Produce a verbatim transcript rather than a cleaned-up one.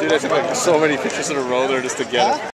Dude, I took like so many pictures in a row there just to get it.